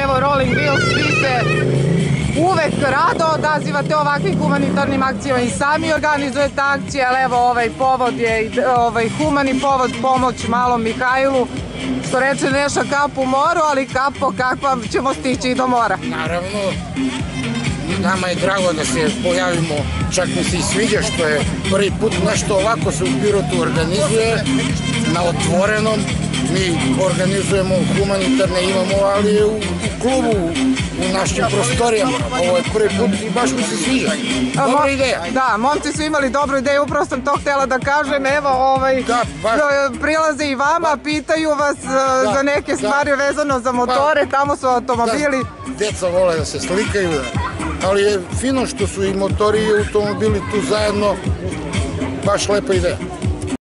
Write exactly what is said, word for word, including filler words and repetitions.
evo Rolling Wheels, vi se uvek rado odazivate ovakvim humanitarnim akcijama i sami organizujete akcije, ali evo ovaj povod je ovaj humani povod, pomoć malom Mihajlu, što reče Neša, kap u moru, ali kapo kakva ćemo stići i do mora. Naravno, nama je drago da se pojavimo, čak mi se i sviđa što je prvi put nešto ovako se u Pirotu organizuje, na otvorenom. Mi organizujemo humanitarne, imamo, ali u klubu, u našim prostorijama. Ovo je prvi put i baš mi se sviđa. Dobra ideja. Da, momci su imali dobru ideju, upravo sam to htjela da kažem. Evo, prilaze i vama, pitaju vas za neke stvari vezano za motore, tamo su automobili. Deca vole da se slikaju, ali je fino što su i motori i automobili tu zajedno, baš lepa ideja.